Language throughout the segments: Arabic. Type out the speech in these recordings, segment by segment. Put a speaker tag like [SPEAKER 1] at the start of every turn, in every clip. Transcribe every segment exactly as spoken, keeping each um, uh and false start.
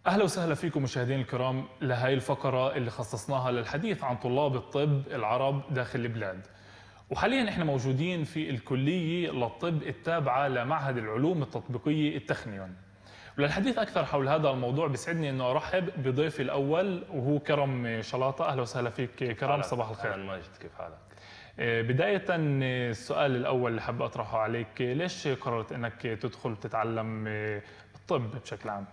[SPEAKER 1] أهلا وسهلا فيكم مشاهدينا الكرام لهي الفقرة اللي خصصناها للحديث عن طلاب الطب العرب داخل البلاد. وحاليا احنا موجودين في الكلية للطب التابعة لمعهد العلوم التطبيقية التخنيون. وللحديث أكثر حول هذا الموضوع بيسعدني أنه أرحب بضيفي الأول وهو كرم شلاطة. أهلا وسهلا فيك كرم، صباح الخير.
[SPEAKER 2] أهلا ماجد، كيف حالك؟
[SPEAKER 1] بداية السؤال الأول اللي حاب أطرحه عليك، ليش قررت أنك تدخل تتعلم الطب بشكل عام؟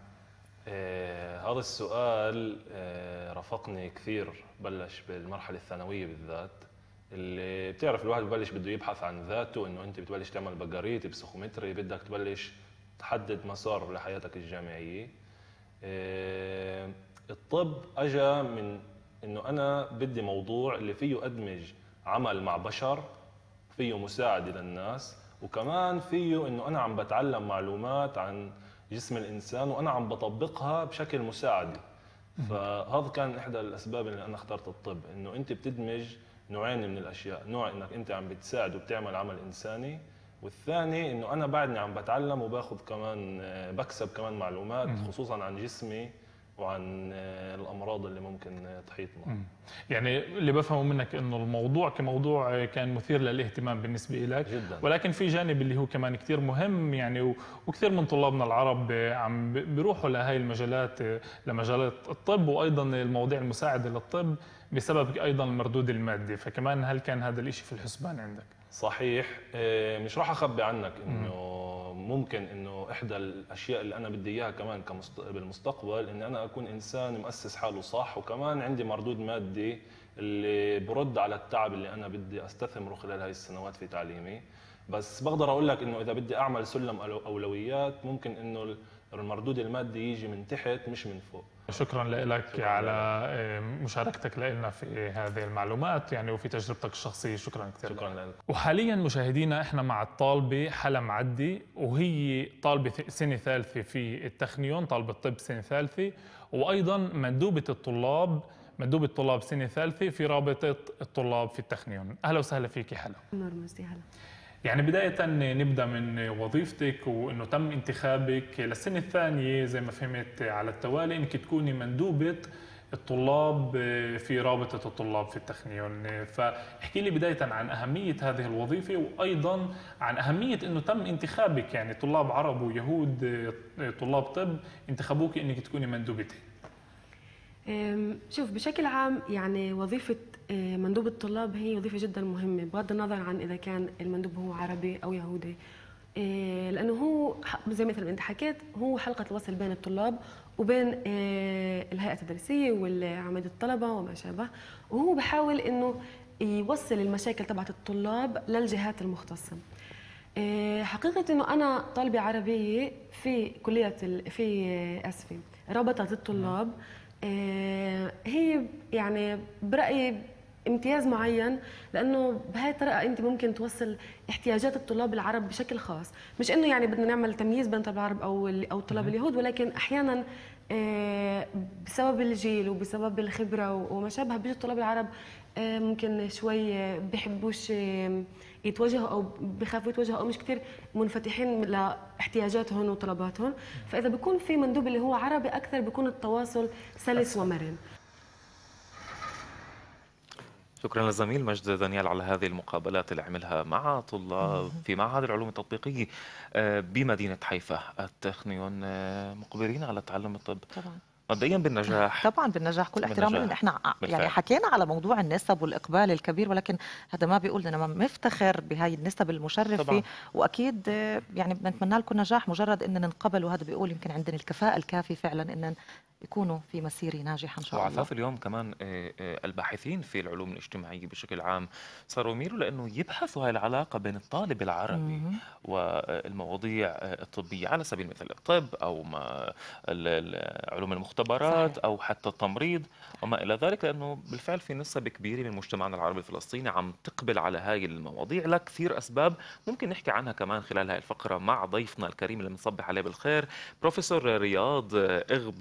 [SPEAKER 2] آه هذا السؤال آه رافقني كثير. بلش بالمرحلة الثانوية بالذات، اللي بتعرف الواحد ببلش بده يبحث عن ذاته، انه انت بتبلش تعمل بقريت بسيكومتري، بدك تبلش تحدد مسار لحياتك الجامعية. آه الطب اجى من انه انا بدي موضوع اللي فيه ادمج عمل مع بشر، فيه مساعدة للناس، وكمان فيه انه انا عم بتعلم معلومات عن جسم الانسان وانا عم بطبقها بشكل مساعدي. فهذا كان احدى الاسباب اللي انا اخترت الطب، انه انت بتدمج نوعين من الاشياء، نوع انك انت عم بتساعد وبتعمل عمل انساني، والثاني انه انا بعدني عم بتعلم وباخذ كمان بكسب كمان معلومات خصوصا عن جسمي وعن الامراض اللي ممكن تحيطنا.
[SPEAKER 1] يعني اللي بفهمه منك انه الموضوع كموضوع كان مثير للاهتمام بالنسبه لك
[SPEAKER 2] جدا،
[SPEAKER 1] ولكن في جانب اللي هو كمان كثير مهم، يعني وكثير من طلابنا العرب عم بيروحوا لهي المجالات، لمجالات الطب وايضا المواضيع المساعده للطب بسبب ايضا المردود المادي، فكمان هل كان هذا الشيء في الحسبان عندك؟
[SPEAKER 2] صحيح. مش راح اخبي عنك انه ممكن انه احدى الاشياء اللي انا بدي اياها كمان بالمستقبل ان انا اكون انسان مؤسس حاله صح، وكمان عندي مردود مادي اللي برد على التعب اللي انا بدي استثمره خلال هاي السنوات في تعليمي. بس بقدر اقول لك انه اذا بدي اعمل سلم اولويات ممكن انه المردود المادي يجي من تحت مش من فوق.
[SPEAKER 1] شكرا لك على مشاركتك لنا في هذه المعلومات يعني وفي تجربتك الشخصيه، شكرا كثير.
[SPEAKER 2] شكرا لك.
[SPEAKER 1] وحاليا مشاهدينا احنا مع الطالبه حلا معدي، وهي طالبه سنه ثالثه في التخنيون، طالبه طب سنه ثالثه، وايضا مندوبه الطلاب مندوبه طلاب سنه ثالثه في رابطه الطلاب في التخنيون. اهلا وسهلا فيكي حلا.
[SPEAKER 3] نور مجدي، هلا.
[SPEAKER 1] يعني بداية نبدأ من وظيفتك، وإنه تم انتخابك للسنة الثانية زي ما فهمت على التوالي إنك تكوني مندوبة الطلاب في رابطة الطلاب في التخنيون، فاحكي لي بداية عن أهمية هذه الوظيفة وأيضا عن أهمية إنه تم انتخابك، يعني طلاب عرب ويهود طلاب طب انتخبوك إنك تكوني مندوبتي.
[SPEAKER 3] شوف، بشكل عام يعني وظيفة مندوب الطلاب هي وظيفة جدا مهمة بغض النظر عن إذا كان المندوب هو عربي أو يهودي، لأنه هو زي مثل ما أنت حكيت هو حلقة الوصل بين الطلاب وبين الهيئة التدريسية والعميد الطلبة وما شابه، وهو بحاول إنه يوصل المشاكل تبعت الطلاب للجهات المختصة. حقيقة إنه أنا طالبة عربية في كلية في أسفي رابطة الطلاب، هي يعني برأيي امتياز معين، لانه بهاي الطريقه انت ممكن توصل احتياجات الطلاب العرب بشكل خاص، مش انه يعني بدنا نعمل تمييز بين طلاب العرب او او طلاب اليهود، ولكن احيانا بسبب الجيل وبسبب الخبره وما شابه بيجوا الطلاب العرب ممكن شوي بيحبوش يتوجهوا او بخافوا يتوجهوا او مش كثير منفتحين لاحتياجاتهم وطلباتهم، فاذا بيكون في مندوب اللي هو عربي اكثر بيكون التواصل سلس ومرن.
[SPEAKER 4] شكرا للزميل مجد دانيال على هذه المقابلات اللي عملها مع طلاب في معهد العلوم التطبيقية بمدينة حيفا التخنيون. مقبلين على تعلم الطب
[SPEAKER 5] طبعا
[SPEAKER 4] مبدئيا بالنجاح.
[SPEAKER 5] طبعا بالنجاح، كل احترام لنا. احنا يعني حكينا على موضوع النسب والاقبال الكبير، ولكن هذا ما بيقول اننا مفتخر بهاي النسب المشرفه طبعا. واكيد يعني بنتمنى لكم نجاح، مجرد ان ننقبل، وهذا بيقول يمكن عندنا الكفاءه الكافيه فعلا ان يكونوا في مسيرة ناجحة إن شاء الله.
[SPEAKER 4] وعفاف اليوم كمان الباحثين في العلوم الاجتماعية بشكل عام صاروا يميلوا لأنه يبحثوا هاي العلاقة بين الطالب العربي مم. والمواضيع الطبية، على سبيل المثال الطب أو ما علوم المختبرات صحيح. أو حتى التمريض وما إلى ذلك، لأنه بالفعل في نسبة كبيرة من مجتمعنا العربي الفلسطيني عم تقبل على هاي المواضيع لكثير أسباب ممكن نحكي عنها كمان خلال هاي الفقرة مع ضيفنا الكريم اللي بنصبح عليه بالخير، بروفيسور رياض إغبارية،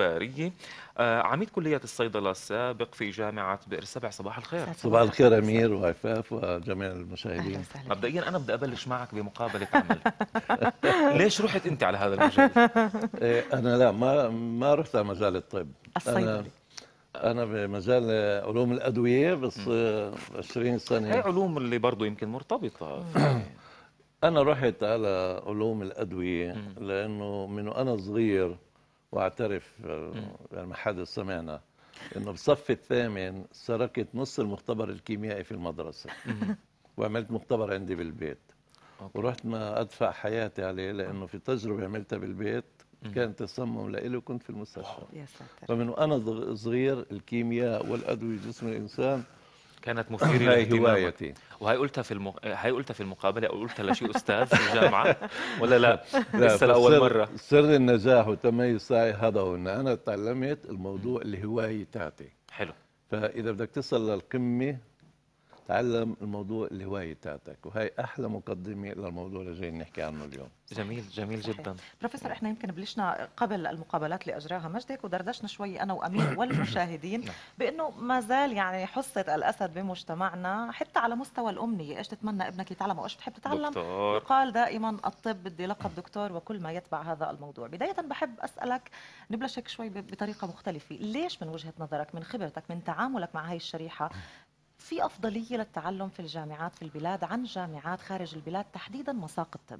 [SPEAKER 4] الثاني. آه عميد كلية الصيدلة السابق في جامعة بئر السبع، صباح الخير.
[SPEAKER 6] صباح الخير أمير وعفاف وجميع المشاهدين.
[SPEAKER 4] مبدئيا أنا بدي أبلش معك بمقابلة عمل. ليش رحت أنت على هذا المجال؟
[SPEAKER 6] أنا لا ما ما رحت على مجال الطب.
[SPEAKER 5] الصيدلة.
[SPEAKER 6] أنا بمجال علوم الأدوية بس عشرين سنة.
[SPEAKER 4] هي علوم اللي برضه يمكن مرتبطة.
[SPEAKER 6] أنا رحت على علوم الأدوية لأنه من وأنا صغير وأعترف يعني ما حدا سمعنا إنه بالصف الثامن سرقت نص المختبر الكيميائي في المدرسة وعملت مختبر عندي بالبيت. ورحت ما أدفع حياتي عليه لأنه في تجربة عملتها بالبيت كان تسمم لإلي وكنت في المستشفى.
[SPEAKER 5] يا ساتر.
[SPEAKER 6] فمن وأنا صغير الكيمياء والأدوية جسم الإنسان
[SPEAKER 4] كانت مثيرة
[SPEAKER 6] هاي هوايتي.
[SPEAKER 4] وهي قلتها في المق... هي قلتها في المقابلة أو قلتها لشيء أستاذ في الجامعة ولا لا؟
[SPEAKER 6] لا
[SPEAKER 4] لسه لأول مرة.
[SPEAKER 6] سر النجاح وتميز سعي هذا هو إن أنا تعلمت الموضوع الهواية تاعتي.
[SPEAKER 4] حلو.
[SPEAKER 6] فإذا بدك تصل للقمة تعلم الموضوع الهواية تاعتك، وهي أحلى مقدمة للموضوع اللي جاي نحكي عنه اليوم.
[SPEAKER 4] جميل جميل
[SPEAKER 5] صحيح.
[SPEAKER 4] جدا.
[SPEAKER 5] بروفيسور، احنا يمكن بلشنا قبل المقابلات اللي اجراها مجد هيك ودردشنا شوي انا وامير والمشاهدين بانه ما زال يعني حصه الاسد بمجتمعنا حتى على مستوى الامنيه، ايش تتمنى ابنك يتعلم وايش بتحب تتعلم؟
[SPEAKER 4] دكتور.
[SPEAKER 5] يقال دائما الطب بدي لقب دكتور وكل ما يتبع هذا الموضوع. بدايه بحب اسالك نبلش هيك شوي بطريقه مختلفه، ليش من وجهه نظرك من خبرتك من تعاملك مع هاي الشريحه في افضليه للتعلم في الجامعات في البلاد عن جامعات خارج البلاد تحديدا مساق الطب؟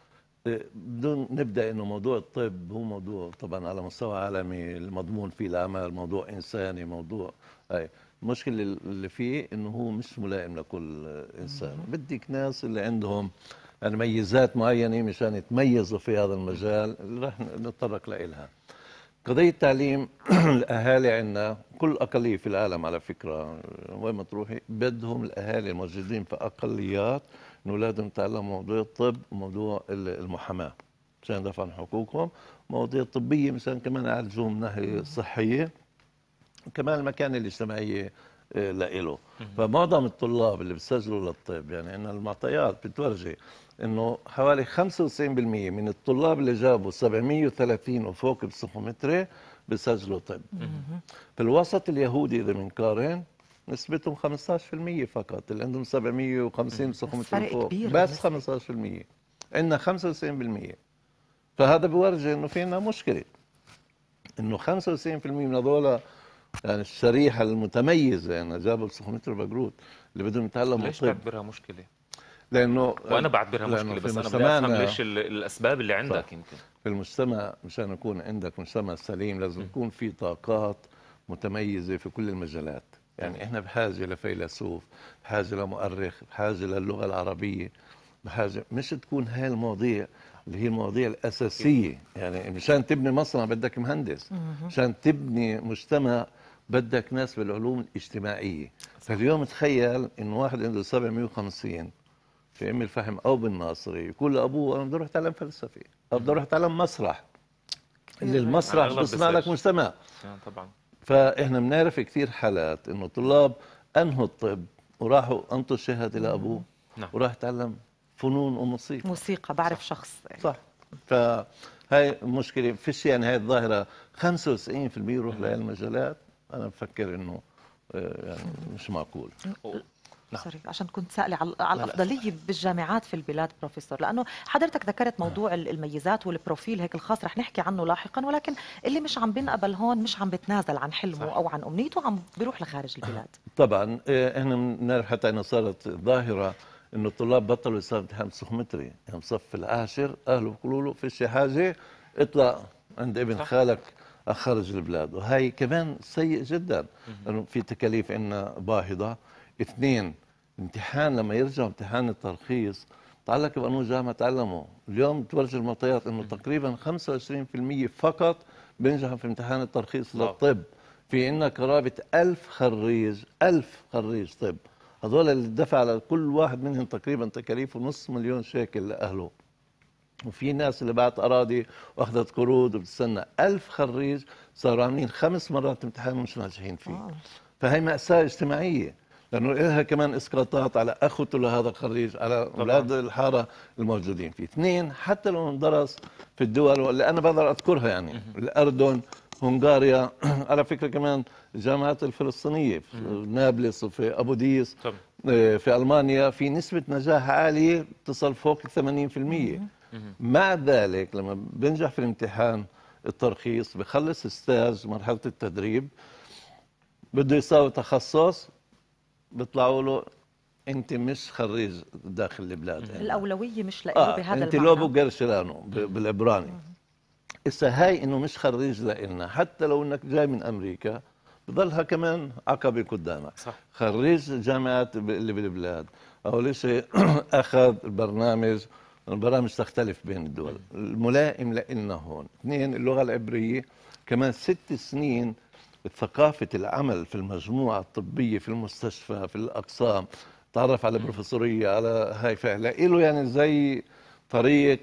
[SPEAKER 6] بدون نبدا انه موضوع الطب هو موضوع طبعا على مستوى عالمي المضمون فيه العمل، موضوع انساني، موضوع هاي المشكله اللي فيه انه هو مش ملائم لكل انسان. بدك ناس اللي عندهم يعني ميزات معينه مشان يتميزوا في هذا المجال اللي رح نتطرق لها. قضيه التعليم الاهالي عندنا كل اقليه في العالم على فكره وين ما تروحي بدهم الاهالي الموجودين في اقليات انه لازم يتعلموا موضوع الطب وموضوع المحاماه مشان يدافعوا عن حقوقهم، مواضيع طبيه مشان كمان يعالجوهم من ناحيه صحيه، كمان المكانه الاجتماعيه لإله. فمعظم الطلاب اللي بيسجلوا للطب يعني ان المعطيات بتورجي انه حوالي خمسة وتسعين بالمئة من الطلاب اللي جابوا سبعمئة وثلاثين وفوق بسيكومتري بيسجلوا طب. في الوسط اليهودي اذا بنقارن نسبتهم خمسة عشر بالمئة فقط، اللي عندهم سبعمئة وخمسين بسيكومتري فوق بس خمسة عشر بالمئة، عندنا خمسة وتسعين بالمئة. فهذا بيورجي انه في عندنا مشكله انه خمسة وتسعين بالمئة من هذول يعني الشريحه المتميزه يعني جابوا البسيكومتر بقروت اللي بدهم يتعلموا.
[SPEAKER 4] ليش تعتبرها مشكله؟
[SPEAKER 6] لانه
[SPEAKER 4] وانا بعتبرها مشكله بس انا بدي افهم ليش الاسباب اللي عندك. صح. يمكن
[SPEAKER 6] في المجتمع مشان يكون عندك مجتمع سليم لازم يكون في طاقات متميزه في كل المجالات. يعني احنا بحاجه لفيلسوف، بحاجه لمؤرخ، بحاجه للغه العربيه، بحاجه مش تكون هاي المواضيع اللي هي المواضيع الاساسيه. يعني مشان تبني مصنع بدك مهندس، مشان تبني مجتمع بدك ناس بالعلوم الاجتماعيه. فاليوم تخيل انه واحد عنده سبعمئة وخمسين في ام الفحم او بالناصري يقول لابوه انا بدي اروح اتعلم فلسفه او بدي اروح اتعلم مسرح، اللي المسرح بيصنع لك مجتمع.
[SPEAKER 4] طبعا.
[SPEAKER 6] فاحنا بنعرف كثير حالات انه طلاب انهوا الطب وراحوا انطوا الشهاده لابوه
[SPEAKER 4] نعم.
[SPEAKER 6] وراح يتعلم فنون وموسيقى.
[SPEAKER 5] موسيقى بعرف
[SPEAKER 6] صح.
[SPEAKER 5] شخص.
[SPEAKER 6] صح. فهي مشكله فيش يعني هاي الظاهره خمسة وتسعين بالمئة يروح لهي المجالات. انا بفكر انه يعني مش معقول.
[SPEAKER 5] نعم. سوري عشان كنت سائله على على الافضليه بالجامعات في البلاد بروفيسور، لانه حضرتك ذكرت موضوع الميزات والبروفيل هيك الخاص رح نحكي عنه لاحقا، ولكن اللي مش عم بينقبل هون مش عم بتنازل عن حلمه. صح. او عن امنيته عم بيروح لخارج البلاد. طبعا
[SPEAKER 6] احنا بنعرف حتى انه صارت ظاهره انه الطلاب بطلوا يصيروا امتحان بسيكومتري، يعني بصف العاشر اهله بيقولوا له فيش حاجه اطلع عند ابن صح. خالك خارج البلاد، وهي كمان سيء جدا لانه في تكاليف عندنا باهظه. اثنين امتحان لما يرجعوا امتحان الترخيص تعلق بأنه جامعة تعلموا اليوم تورجي المعطيات انه تقريبا خمسة وعشرين بالمئة فقط بينجحوا في امتحان الترخيص للطب. في عندنا قرابة ألف خريج ألف خريج طب، هذول اللي دفع على كل واحد منهم تقريبا تكاليفه نص مليون شيكل لأهله. وفي ناس اللي بعت أراضي وأخذت قروض وبتستنى. ألف خريج صاروا عاملين خمس مرات امتحان ومش ناجحين فيه. فهي مأساة اجتماعية لأنه لها كمان إسقاطات على أخوته لهذا الخريج، على أولاد الحارة الموجودين فيه. اثنين حتى لو درس في الدول اللي أنا بقدر أذكرها يعني الأردن هنغاريا. على فكره كمان الجامعات الفلسطينيه في نابلس وفي ابو ديس
[SPEAKER 4] طبعا.
[SPEAKER 6] في المانيا في نسبه نجاح عاليه تصل فوق ال ثمانين بالمئة. مع ذلك لما بنجح في الامتحان الترخيص بخلص ستاج مرحله التدريب بده يساوي تخصص بيطلعوا له انت مش خريج داخل البلاد. يعني
[SPEAKER 5] الاولويه مش له
[SPEAKER 6] آه
[SPEAKER 5] بهذا
[SPEAKER 6] انت
[SPEAKER 5] المعنى.
[SPEAKER 6] لوبو جرشرانو بالعبراني. إسا هاي إنه مش خريج لإلنا حتى لو إنك جاي من أمريكا بضلها كمان عقبة قدامك.
[SPEAKER 4] صح.
[SPEAKER 6] خريج الجامعات اللي بالبلاد أول شيء أخذ البرنامج، البرامج تختلف بين الدول، الملائم لإلنا هون. اثنين اللغة العبرية، كمان ست سنين ثقافة العمل في المجموعة الطبية في المستشفى في الأقسام، تعرف على بروفيسورية على هاي فعلا له يعني زي طريق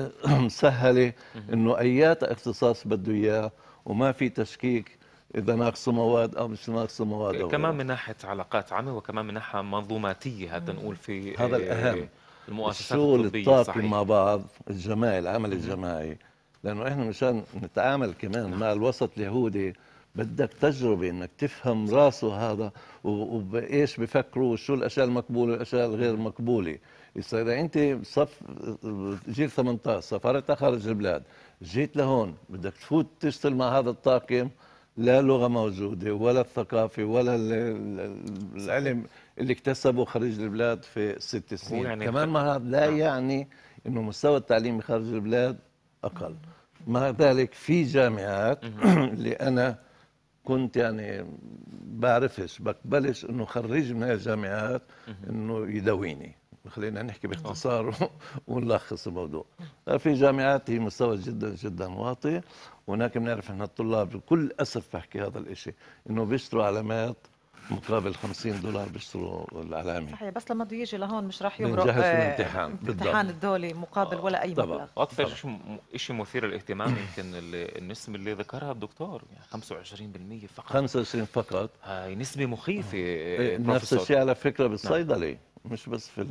[SPEAKER 6] مسهله انه ايات اختصاص بده اياه وما في تشكيك اذا ناقصه مواد او مش ناقصه مواد. أو
[SPEAKER 4] كمان من ناحيه علاقات عامه وكمان من ناحيه منظوماتيه هذا نقول في
[SPEAKER 6] هذا الاهم،
[SPEAKER 4] المؤسسات
[SPEAKER 6] الشغل
[SPEAKER 4] الطبيه.
[SPEAKER 6] الطاقي
[SPEAKER 4] صحيح.
[SPEAKER 6] مع بعض، الجماعي، العمل الجماعي، لانه احنا مشان نتعامل كمان مع الوسط اليهودي بدك تجربه انك تفهم راسه هذا وايش بفكروا وشو الاشياء المقبوله والاشياء الغير مقبوله. إذا أنت صف جيل ثمانية عشر سافرت خارج البلاد جيت لهون بدك تفوت تشتغل مع هذا الطاقم، لا لغة موجودة ولا الثقافة ولا العلم اللي اكتسبه خارج البلاد في ست سنين. يعني كمان مع هذا لا يعني إنه مستوى التعليم خارج البلاد أقل. مع ذلك في جامعات اللي أنا كنت يعني بعرفش بقبلش إنه خريج من هاي الجامعات إنه يدويني. خلينا نحكي باختصار ونلخص الموضوع. في جامعات هي مستوى جدا جدا واطي، وهناك بنعرف ان الطلاب بكل اسف بحكي هذا الشيء انه بيشتروا علامات مقابل خمسين دولار بيشتروا العلامه.
[SPEAKER 5] صحيح، بس لما بده يجي لهون مش راح يمرق
[SPEAKER 6] بنجهز في الامتحان
[SPEAKER 5] الامتحان الدولي مقابل ولا اي مبلغ.
[SPEAKER 4] واكثر شيء مثير للاهتمام يمكن النسبه اللي ذكرها الدكتور، يعني خمسة وعشرين بالمئة فقط.
[SPEAKER 6] خمسة وعشرين فقط،
[SPEAKER 4] هاي نسبه مخيفه.
[SPEAKER 6] إيه نفس الشيء على فكره بالصيدله، مش بس في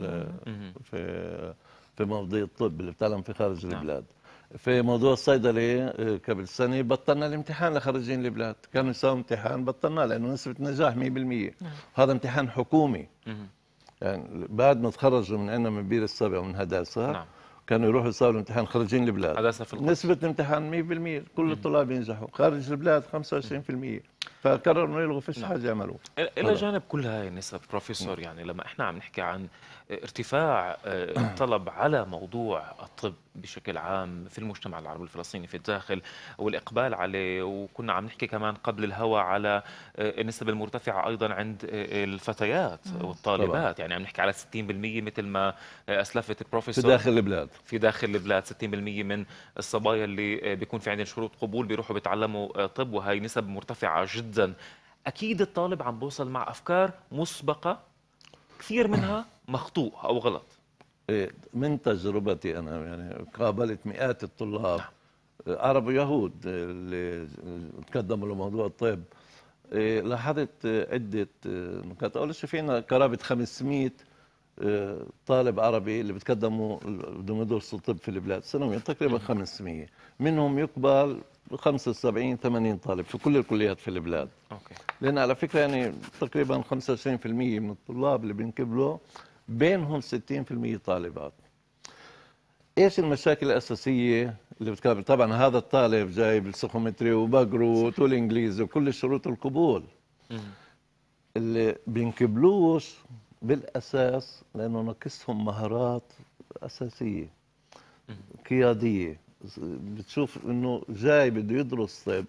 [SPEAKER 6] في في مواضيع الطب اللي بتعلم في خارج نعم. البلاد. في موضوع الصيدله قبل سنه بطلنا الامتحان لخارجين البلاد، كانوا يساووا امتحان بطلناه لانه نسبه نجاح مية بالمية. نعم. هذا امتحان حكومي. مم. يعني بعد ما تخرجوا من عندنا من بير السبع ومن هداسه نعم. كانوا يروحوا يساووا الامتحان خارجين البلاد.
[SPEAKER 4] هداسه في القدس.
[SPEAKER 6] نسبه الامتحان مية بالمية، كل مم. الطلاب ينجحوا. خارج البلاد خمسة وعشرين بالمية. فقرروا انه يلغوا فيش نعم. حاجه يعملوا.
[SPEAKER 4] الى جانب كل هاي النسب بروفيسور، يعني لما احنا عم نحكي عن ارتفاع الطلب على موضوع الطب بشكل عام في المجتمع العربي الفلسطيني في الداخل والاقبال عليه، وكنا عم نحكي كمان قبل الهوى على النسب المرتفعه ايضا عند الفتيات والطالبات، يعني عم نحكي على ستين بالمئة مثل ما اسلفت البروفيسور
[SPEAKER 6] في داخل البلاد.
[SPEAKER 4] في داخل البلاد ستين بالمئة من الصبايا اللي بيكون في عندهم شروط قبول بيروحوا بيتعلموا طب، وهي نسب مرتفعه جدا. اكيد الطالب عم بوصل مع افكار مسبقه كثير منها مخطوء او غلط.
[SPEAKER 6] من تجربتي انا يعني قابلت مئات الطلاب نعم. عرب ويهود اللي تقدموا لموضوع الطب. لاحظت عده نقاط. اول شيء فينا قرابه خمسمئة طالب عربي اللي بتقدموا بدهم يدرسوا طب في البلاد سنويا، تقريبا خمسمئة منهم يقبل خمسة وسبعين ثمانين طالب في كل الكليات في البلاد. اوكي. لان على فكره يعني تقريبا خمسة وعشرين بالمئة من الطلاب اللي بينقبلوا بينهم ستين بالمئة طالبات. ايش المشاكل الاساسيه اللي بتقابل؟ طبعا هذا الطالب جايب السيكومتري وبقروت والانجليزي وكل شروط القبول. م- اللي بينقبلوش بالاساس لانه ناقصهم مهارات اساسيه م- قياديه. بتشوف انه جاي بده يدرس طب،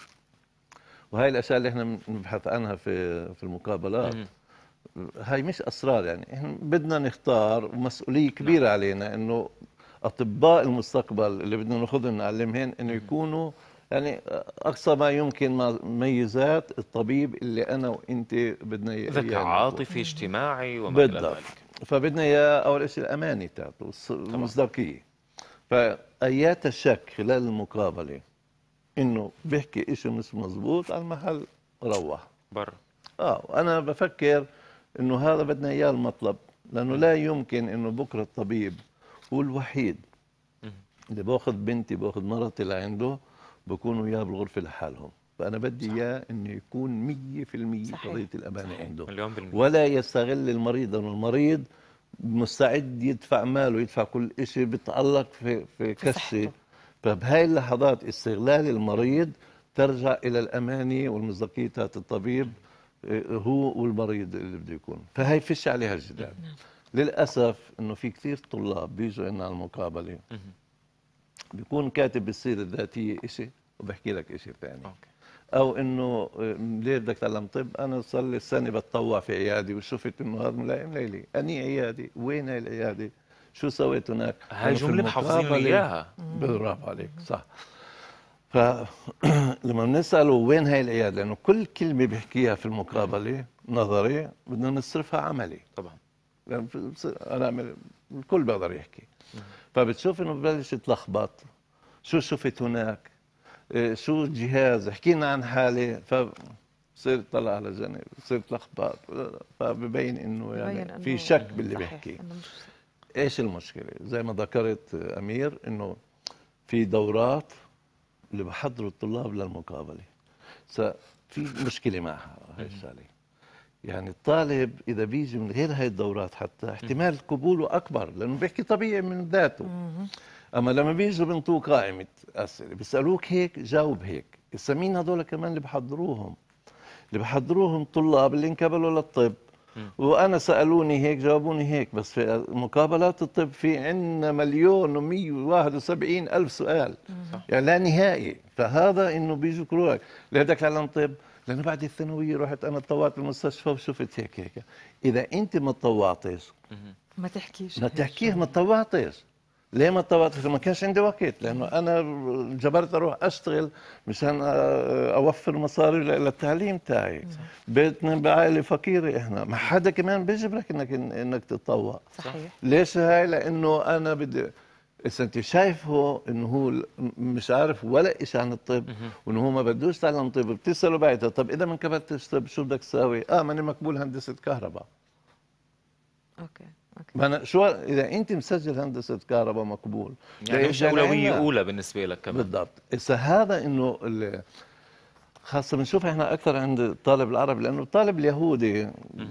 [SPEAKER 6] وهي الاشياء اللي احنا بنبحث عنها في في المقابلات. م- هاي مش اسرار، يعني احنا بدنا نختار، ومسؤوليه كبيره نعم. علينا انه اطباء المستقبل اللي بدنا ناخذهم نعلمهم انه يكونوا يعني اقصى ما يمكن مميزات الطبيب اللي انا وانت بدنا اياه.
[SPEAKER 4] ذكاء عاطفي اجتماعي وما الى ذلك.
[SPEAKER 6] فبدنا اياه اول شيء الامانه تاعته والمصداقيه. فايات الشك خلال المقابله انه بيحكي شيء مش مزبوط على المحل روح
[SPEAKER 4] برا.
[SPEAKER 6] اه وانا بفكر انه هذا بدنا اياه المطلب، لانه لا يمكن انه بكره الطبيب هو الوحيد اللي باخذ بنتي باخذ مرتي لعنده بكونوا اياه بالغرفه لحالهم. فانا بدي اياه انه يكون مية بالمية قضيه الامانه عنده،
[SPEAKER 4] مليون بالمية.
[SPEAKER 6] ولا يستغل المريض، لانه المريض مستعد يدفع ماله، يدفع كل شيء، بيتعلق في في كشه. فبهاي اللحظات استغلال المريض ترجع الى الامانه والمصداقيه تاعت الطبيب هو والمريض اللي بده يكون. فهي فيش عليها جدال. للاسف انه في كثير طلاب بيجوا لنا على المقابله بيكون كاتب بالسيره الذاتيه شيء وبحكي لك شيء ثاني، او انه ليه بدك تتعلم طب؟ انا صار لي سنه بتطوع في عياده وشفت انه هذا ملائم لي. اني عياده؟ وين هاي العياده؟ شو سويت هناك؟
[SPEAKER 4] هاي جمله محافظين اياها.
[SPEAKER 6] برافو عليك، صح. فلما بنساله وين هاي العياده، لانه كل كلمه بيحكيها في المقابله نظري بدنا نصرفها عملي.
[SPEAKER 4] طبعا
[SPEAKER 6] لأن انا اعمل الكل بيقدر يحكي. فبتشوف انه ببلش يتلخبط. شو شفت هناك؟ شو الجهاز؟ احكي لنا عن حالي. فصرت طلع على جنب، صرت لخبط. فببين انه يعني في شك باللي بيحكي. ايش المشكله؟ زي ما ذكرت امير انه في دورات اللي بحضروا الطلاب للمقابله. في مشكله معها هاي الشغله. يعني الطالب اذا بيجي من غير هاي الدورات حتى احتمال قبوله اكبر، لانه بيحكي طبيعي من ذاته. اما لما بيجوا بنطوه قائمه اسئله بيسالوك هيك جاوب هيك. هسه مين هذول كمان اللي بحضروهم؟ اللي بحضروهم طلاب اللي انقبلوا للطب. وانا سالوني هيك جاوبوني هيك. بس في مقابلات الطب في عندنا مليون ومية وواحد وسبعين الف سؤال، يعني لا نهائي. فهذا انه بيجوا يقولوا لك ليه بدك تتعلم طب؟ لانه بعد الثانويه رحت انا تطوعت بالمستشفى وشفت هيك هيك. اذا انت ما تطوعتش
[SPEAKER 5] ما تحكيش،
[SPEAKER 6] ما تحكيه ما تطوعتش. ليه ما تطوعتش؟ ما كانش عندي وقت، لانه انا جبرت اروح اشتغل مشان اوفر مصاري للتعليم تاعي. بيتنا بعائله فقيره، احنا ما حدا كمان بيجبرك انك انك تتطوع.
[SPEAKER 5] صحيح.
[SPEAKER 6] ليش هاي؟ لانه انا بدي. إذا أنت شايفه إنه هو مش عارف ولا شيء عن الطب وإنه هو ما بدوش يتعلم طب، بتسأله بعدها طب إذا ما انقبلتش طب شو بدك تساوي؟ آه ماني مقبول هندسة كهرباء.
[SPEAKER 5] أوكي أوكي.
[SPEAKER 6] ما أنا شو إذا أنت مسجل هندسة كهرباء مقبول،
[SPEAKER 4] يعني مش أولوية أولى بالنسبة لك كمان.
[SPEAKER 6] بالضبط. إذا هذا إنه اللي خاصة بنشوف إحنا أكثر عند الطالب العربي، لأنه الطالب اليهودي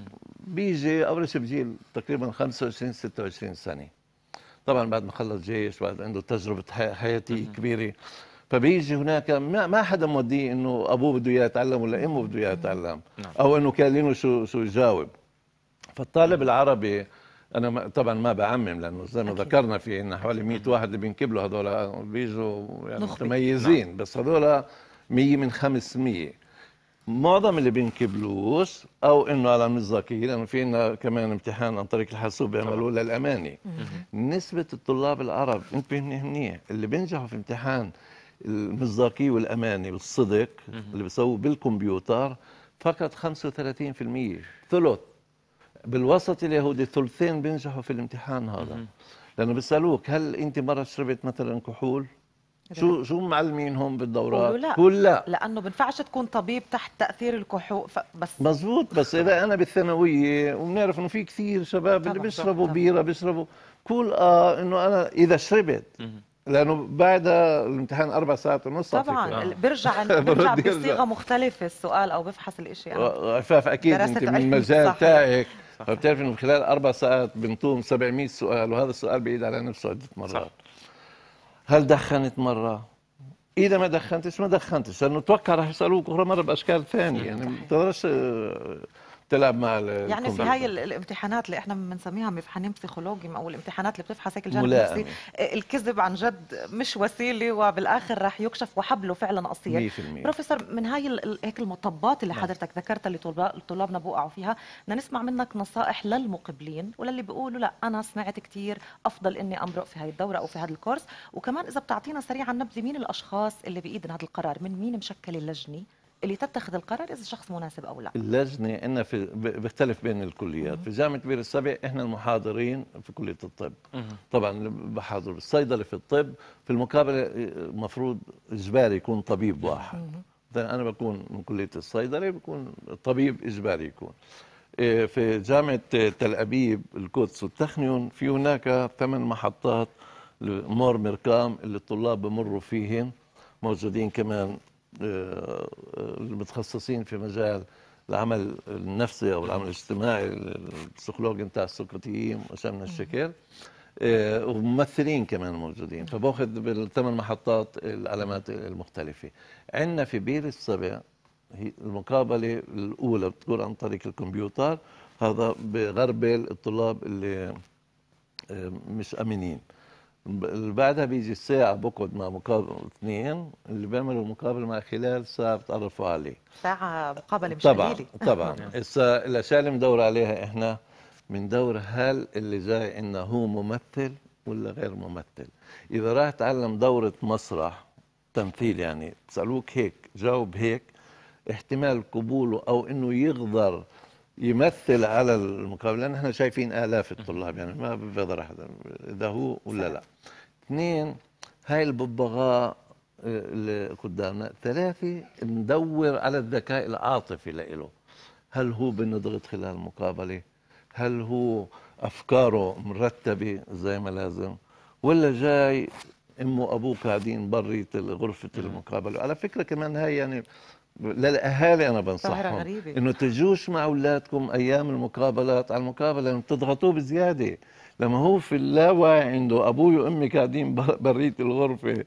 [SPEAKER 6] بيجي أول شيء بيجي تقريبا خمسة وعشرين ستة وعشرين سنة. طبعا بعد ما خلص جيش، بعد عنده تجربه حياتيه كبيره. فبيجي هناك ما, ما حدا موديه انه ابوه بده اياه يتعلم ولا امه بده اياه يتعلم، او انه كالينه شو شو يجاوب. فالطالب العربي انا ما طبعا ما بعمم، لانه زي ما ذكرنا في عندنا حوالي مئة واحد اللي بينقبلوا، هذول بيجوا يعني متميزين. نعم. بس هذول مية من خمسمية. معظم اللي بينقبلوش او انه على المصداقيه، لانه في عندنا كمان امتحان عن طريق الحاسوب بيعملوه للامانه. نسبه الطلاب العرب انتبهني منيح اللي بينجحوا في امتحان المصداقيه والامانه والصدق اللي بيسووه بالكمبيوتر فقط خمسة وثلاثين بالمئة، ثلث. بالوسط اليهودي ثلثين بينجحوا في الامتحان هذا. لانه بيسالوك هل انت مره شربت مثلا كحول؟ شو شو معلمينهم بالدورات؟
[SPEAKER 5] لا.
[SPEAKER 6] قول لا،
[SPEAKER 5] لانه بنفعش تكون طبيب تحت تاثير الكحول. بس
[SPEAKER 6] مزبوط. بس اذا انا بالثانويه وبنعرف انه في كثير شباب اللي بيشربوا بيره بيشربوا كل اه انه انا اذا شربت، لانه بعد الامتحان اربع ساعات ونص
[SPEAKER 5] طبعا آه. بيرجع بيرجع بصيغه مختلفه السؤال او بفحص الاشي.
[SPEAKER 6] انا فاكيد انت من المجال تاعك، فبتعرف انه خلال اربع ساعات بنطوم سبعمئة سؤال، وهذا السؤال بيعيد على نفسه عده مرات. صح. هل دخنت مرة؟ إذا ما دخنتش ما دخنتش، لأنه توقع راح يسألوك أخرى مرة بأشكال ثانية. يعني ما بتقدرش تلعب مع
[SPEAKER 5] يعني في هاي الامتحانات اللي احنا بنسميها امتحانين بسيكولوجي او الامتحانات اللي بتفحص هيك الجانب النفسي، الكذب عن جد مش وسيله وبالاخر راح يكشف وحبله فعلا قصير. بروفيسور، من هاي هيك المطبات اللي حضرتك ذكرتها اللي طلابنا بوقعوا فيها، بدنا نسمع منك نصائح للمقبلين وللي بيقولوا لا انا سمعت كثير افضل اني امرق في هاي الدوره او في هذا الكورس. وكمان اذا بتعطينا سريعا نبذه مين الاشخاص اللي بايدنا هذا القرار، من مين مشكل اللجنه اللي تتخذ القرار اذا الشخص مناسب او لا؟
[SPEAKER 6] اللجنه عندنا في بيختلف بين الكليات. في جامعه بير السبع احنا المحاضرين في كليه الطب، طبعا بحاضر الصيدله في الطب. في المقابله المفروض اجباري يكون طبيب واحد. انا بكون من كليه الصيدله، بكون طبيب اجباري يكون. في جامعه تل ابيب القدس والتخنيون في هناك ثمان محطات مور مركام اللي الطلاب بمروا فيهم، موجودين كمان المتخصصين في مجال العمل النفسي او العمل الاجتماعي، البسيكولوج بتاع السكرتيين واشياء من الشكل، وممثلين كمان موجودين. فباخذ بالثمان محطات العلامات المختلفه. عندنا في بير السبع هي المقابله الاولى بتكون عن طريق الكمبيوتر، هذا بغربل الطلاب اللي مش امنين. بعدها بيجي الساعة بقعد مع مقابل اثنين اللي بيعملوا المقابلة مع خلال ساعة بتعرفوا عليه.
[SPEAKER 5] ساعة مقابلة مش
[SPEAKER 6] طبعا
[SPEAKER 5] قليلة.
[SPEAKER 6] طبعا. هسه الأشياء اللي بندور عليها احنا بندور هل اللي جاي عندنا هو ممثل ولا غير ممثل. إذا راح تعلم دورة مسرح تمثيل يعني بسألوك هيك جاوب هيك، احتمال قبوله أو إنه يقدر يمثل على المقابله، لان احنا شايفين الاف الطلاب يعني ما بقدر احد اذا هو ولا لا. اثنين، هاي الببغاء اللي قدامنا. ثلاثه، ندور على الذكاء العاطفي لإله، هل هو بنقدر يدخل على المقابله؟ هل هو افكاره مرتبه زي ما لازم؟ ولا جاي امه وابوه قاعدين بريت غرفه المقابله؟ على فكره كمان هاي يعني للاهالي انا بنصحهم انه تجوش مع اولادكم ايام المقابلات على المقابله، لانه بتضغطوه بزياده. لما هو في اللاوعي عنده ابوي وامي قاعدين بريت الغرفه،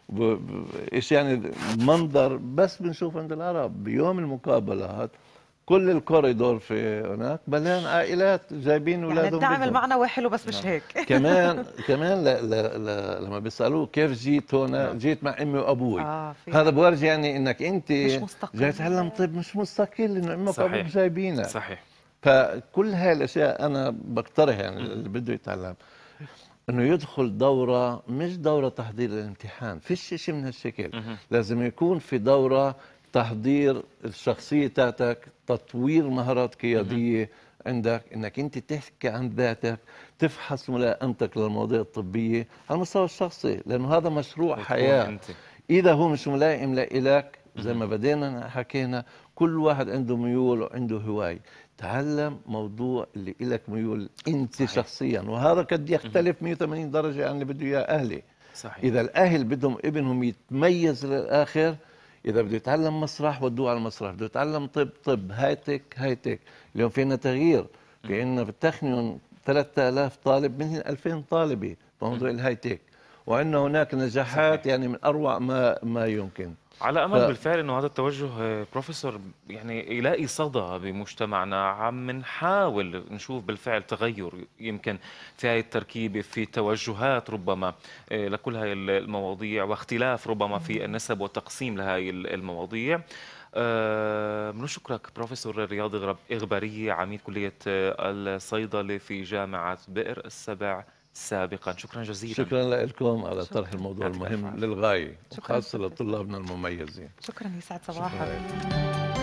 [SPEAKER 6] ايش يعني منظر بس بنشوف عند العرب بيوم المقابلات كل الكوريدور في هناك مليان عائلات جايبين اولادهم.
[SPEAKER 5] يعني الدعم المعنوي حلو بس مش هيك.
[SPEAKER 6] كمان كمان لا لا لا لما بيسالوه كيف جيت هنا، جيت مع امي وابوي. آه هذا بورجي يعني انك انت جاي تتعلم طب مش مستقل، انه امك وابوك جايبينك.
[SPEAKER 4] صحيح.
[SPEAKER 6] فكل هاي الاشياء انا بقترح يعني اللي بده يتعلم انه يدخل دوره، مش دوره تحضير الامتحان، فيش شيء من هالشكل. لازم يكون في دوره تحضير الشخصيه تاعتك، تطوير مهارات قياديه عندك، انك انت تحكي عن ذاتك، تفحص ملائمتك للمواضيع الطبيه على المستوى الشخصي، لانه هذا مشروع حياه. انت. اذا هو مش ملائم لإلك زي ما بدينا حكينا، كل واحد عنده ميول وعنده هوايه. تعلم موضوع اللي إلك ميول انت صحيح. شخصيا، وهذا قد يختلف مية وثمانين درجه عن اللي بده اياه اهلي. صحيح. اذا الاهل بدهم ابنهم يتميز للاخر، إذا بده يتعلم مسرح ودوه على المسرح، بده يتعلم طب طب، هايتك هايتك. اليوم فينا تغيير، في عندنا في التخنيون ثلاثة آلاف طالب، منهم ألفين طالبة بموضوع الهايتك، وعندنا هناك نجاحات صحيح. يعني من أروع ما ما يمكن.
[SPEAKER 4] على امل ف... بالفعل انه هذا التوجه بروفيسور يعني يلاقي صدى بمجتمعنا. عم نحاول نشوف بالفعل تغير يمكن في هاي التركيبه، في توجهات ربما لكل هاي المواضيع، واختلاف ربما في النسب والتقسيم لهاي المواضيع. بنشكرك أه بروفيسور رياض إغبارية، عميد كلية الصيدلة في جامعة بئر السبع سابقا. شكرا جزيلا.
[SPEAKER 6] شكرا لكم على طرح الموضوع المهم للغاية، خاصة لطلابنا المميزين.
[SPEAKER 5] شكرا، يسعد صباحك.